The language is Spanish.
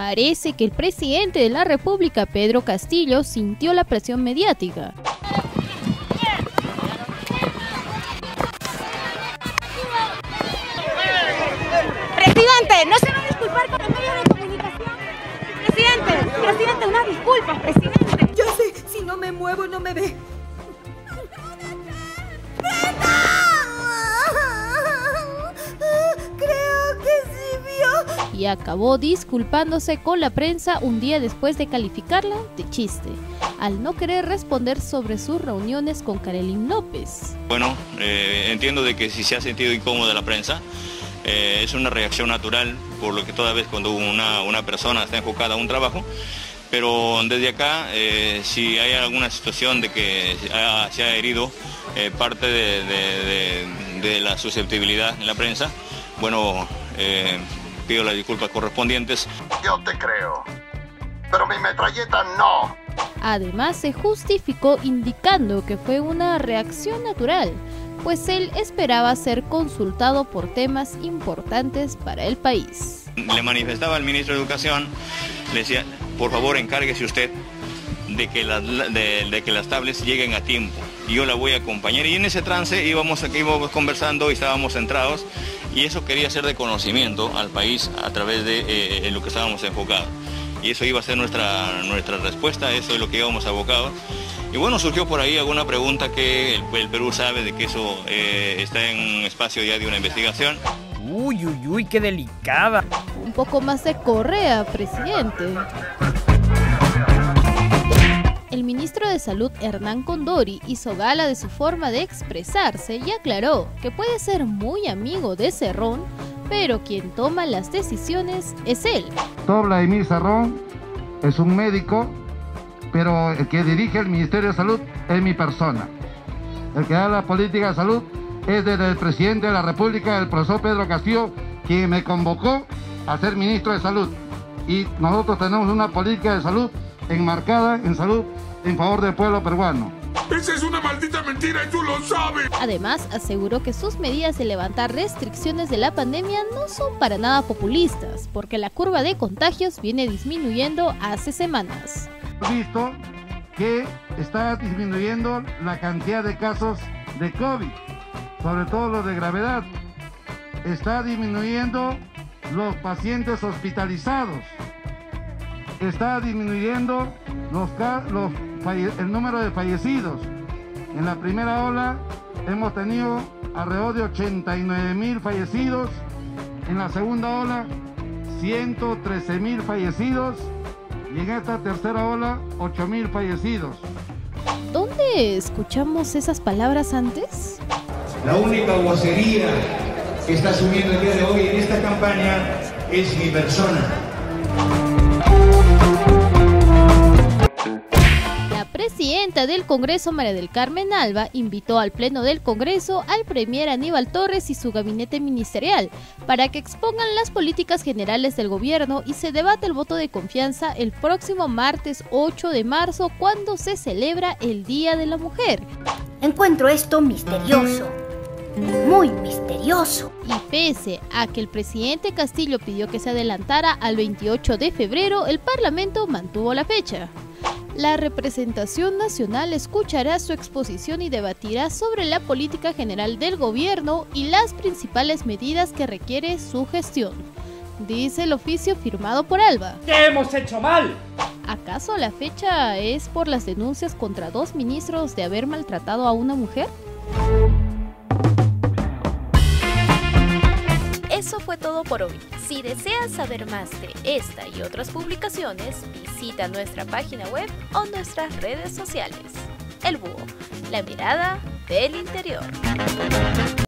Parece que el presidente de la República, Pedro Castillo, sintió la presión mediática. Presidente, ¿no se va a disculpar con los medios de comunicación? Presidente, una disculpa, presidente. Ya sé, si no me muevo no me ve. Creo que sí vio. Y acabó disculpándose con la prensa un día después de calificarla de chiste, al no querer responder sobre sus reuniones con Karelyn López. Bueno, entiendo de que si se ha sentido incómoda la prensa, es una reacción natural, por lo que toda vez cuando una persona está enfocada a un trabajo, pero desde acá, si hay alguna situación de que se ha herido parte de la susceptibilidad en la prensa, bueno, pido las disculpas correspondientes. Yo te creo, pero mi metralleta no. Además, se justificó indicando que fue una reacción natural, pues él esperaba ser consultado por temas importantes para el país. Le manifestaba al ministro de Educación, le decía, por favor encárguese usted de que las tablets lleguen a tiempo. Y yo la voy a acompañar. Y en ese trance íbamos conversando y estábamos centrados, y eso quería hacer de conocimiento al país a través de lo que estábamos enfocados. Y eso iba a ser nuestra respuesta, eso es lo que íbamos abocados. Y bueno, surgió por ahí alguna pregunta que el Perú sabe de que eso está en un espacio ya de una investigación. Uy, qué delicada. Un poco más de correa, presidente. El ministro de Salud, Hernán Condori, hizo gala de su forma de expresarse y aclaró que puede ser muy amigo de Cerrón, pero quien toma las decisiones es él. Vladimir Cerrón es un médico, pero el que dirige el Ministerio de Salud es mi persona. El que da la política de salud es del presidente de la República, el profesor Pedro Castillo, quien me convocó a ser ministro de Salud. Y nosotros tenemos una política de salud enmarcada en salud en favor del pueblo peruano. ¡Esa es una maldita mentira y tú lo sabes! Además, aseguró que sus medidas de levantar restricciones de la pandemia no son para nada populistas, porque la curva de contagios viene disminuyendo hace semanas. He visto que está disminuyendo la cantidad de casos de COVID, sobre todo los de gravedad. Está disminuyendo los pacientes hospitalizados. Está disminuyendo el número de fallecidos. En la primera ola hemos tenido alrededor de 89,000 fallecidos. En la segunda ola, 113,000 fallecidos. Y en esta tercera ola, 8,000 fallecidos. ¿Dónde escuchamos esas palabras antes? La única vocería que está asumiendo el día de hoy en esta campaña es mi persona. La presidenta del Congreso, María del Carmen Alba, invitó al Pleno del Congreso al premier Aníbal Torres y su gabinete ministerial para que expongan las políticas generales del gobierno y se debate el voto de confianza el próximo martes 8 de marzo, cuando se celebra el Día de la Mujer. Encuentro esto misterioso, muy misterioso. Y pese a que el presidente Castillo pidió que se adelantara al 28 de febrero, el Parlamento mantuvo la fecha. La representación nacional escuchará su exposición y debatirá sobre la política general del gobierno y las principales medidas que requiere su gestión, dice el oficio firmado por Alba. ¿Qué hemos hecho mal? ¿Acaso la fecha es por las denuncias contra 2 ministros de haber maltratado a una mujer? Eso fue todo por hoy. Si deseas saber más de esta y otras publicaciones, visita nuestra página web o nuestras redes sociales. El Búho, la mirada del interior.